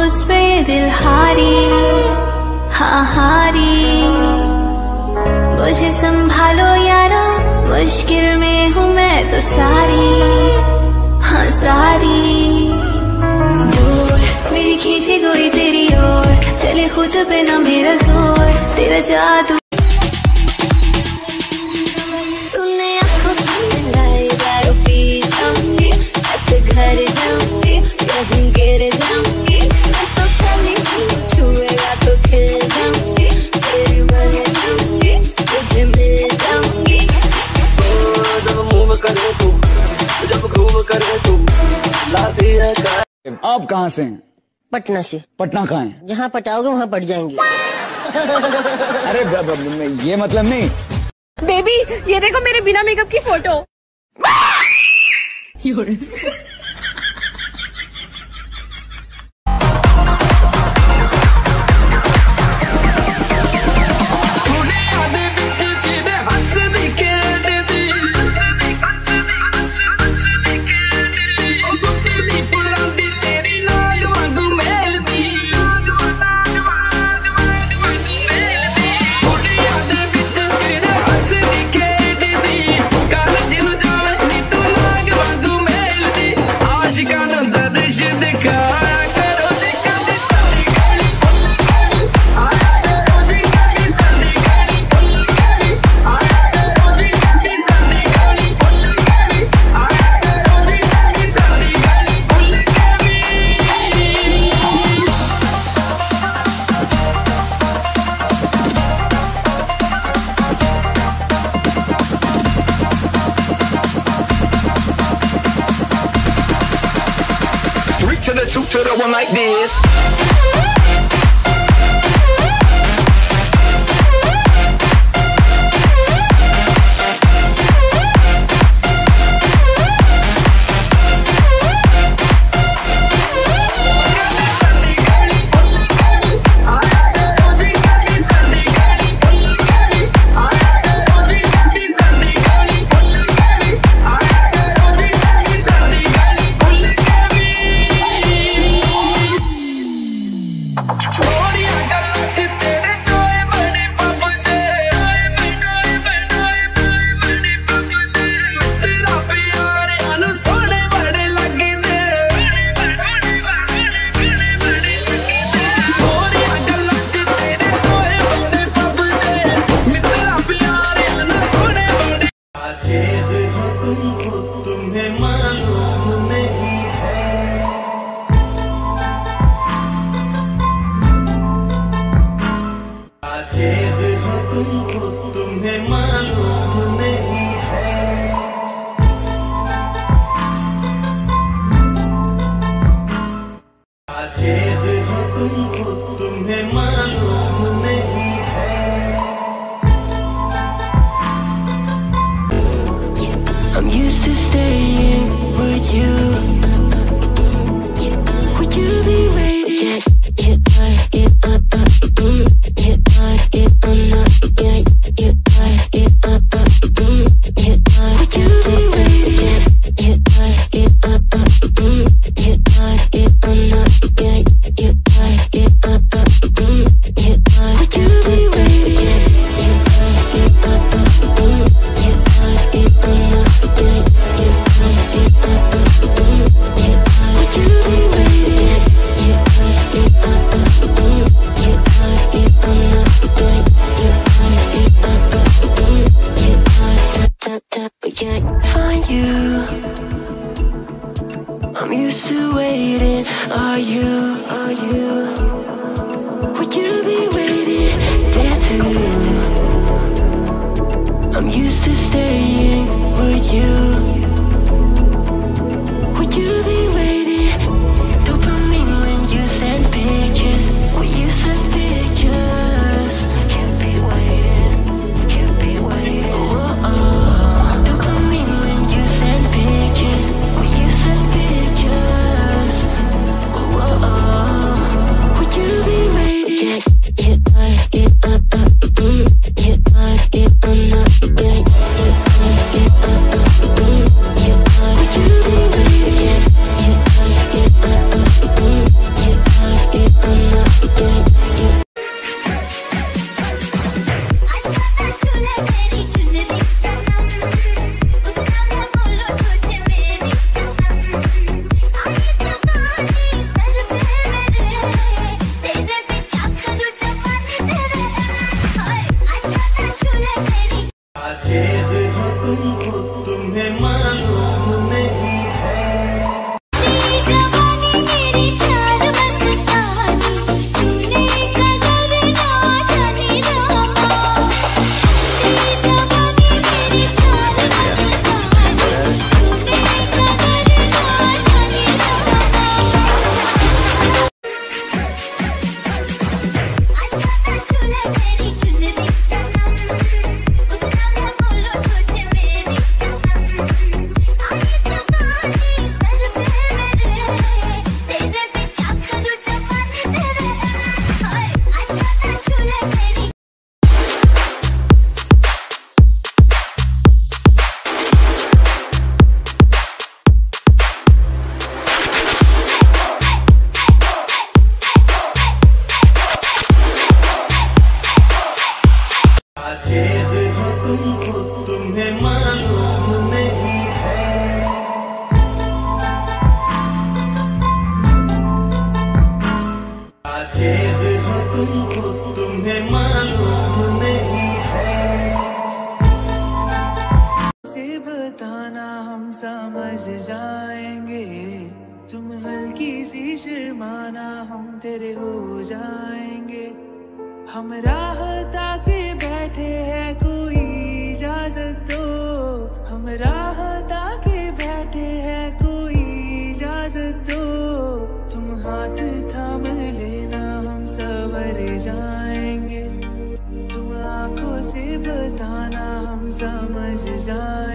उस पे ये दिल हारी, हाँ हारी। मुझे संभालो यारा, मुश्किल में हूँ मैं तो सारी, हाँ सारी। दूर मेरी खींची कोई तेरी ओर, चले खुद पे ना मेरा जोर, तेरा जादू। तूने आँखों से मिलाई, दारू पी जाऊंगी, ऐसे घर जाऊंगी, कहीं गिर जाऊंगी। तो चली छुएगा तो खिल जाऊंगी, तेरी बन जाऊंगी, तुझे मिल जाऊंगी। जब मूव करे तू, जब ग्रूव करे तू, लाती है। आप कहाँ से हैं? पटना से। पटना कहाँ है? जहाँ पटाओगे वहाँ पट जाएंगे। अरे ये मतलब नहीं। बेबी ये देखो मेरे बिना मेकअप की photo. To the two to the one like this. तुम्हें मालूम नहीं है। आजीज़ हो तुमको तुम्हें मालूम नहीं है। I'm used to staying with you. Would you be waiting? Find you. I'm used to waiting. Are you? Would you be waiting there too? I'm used to staying with you. Would you be waiting? Dopamine when you send pictures. When you send pictures. Can't be waiting. Can't be waiting. Oh, oh. When you send pictures, oh, oh, oh. जाएंगे। तुम हल्की सी शर्माना, हम तेरे हो जाएंगे। हम राह ताके बैठे हैं, कोई इजाजत दो। हम राह ताके बैठे हैं, कोई इजाजत दो। तुम हाथ थाम लेना, हम संवर जाएंगे। तुम आंखों से बताना, हम समझ जाएंगे।